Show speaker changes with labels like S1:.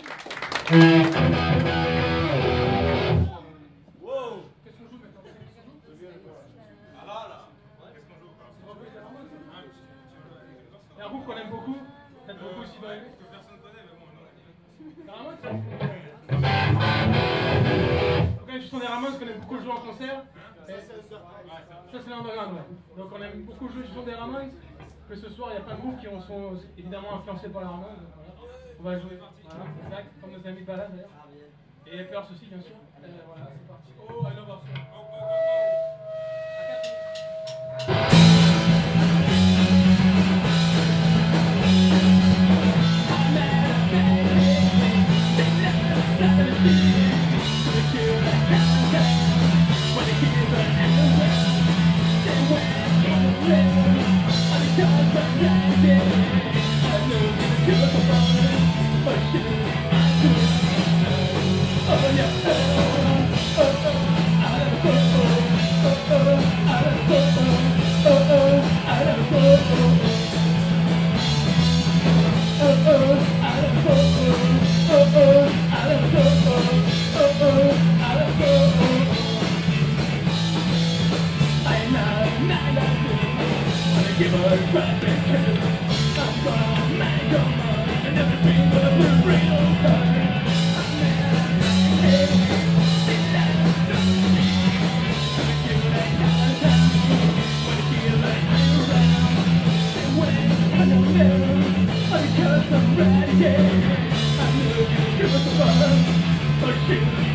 S1: Qu'est-ce qu'on joue maintenant? Il y a un groupe qu'on aime beaucoup, peut-être beaucoup aussi dans les groupes que personne connaît, mais bon, on a Ramones, donc une chanson des Ramones qu'on aime beaucoup jouer en concert. Ça c'est l'underground, ouais. Donc on aime beaucoup jouer une chanson des Ramones. Que ce soir il y a plein de groupes qui sont évidemment influencés par les Ramones. Voilà. On va jouer, voilà, exact, comme nos amis de balade d'ailleurs. Et les Peurs aussi bien sûr. Voilà, c'est parti. Oh, I love our song. Give her a breath and kiss. I'm gonna make her money and everything gonna be real good. Because I'm ready, I'm looking to give us a buzz, but she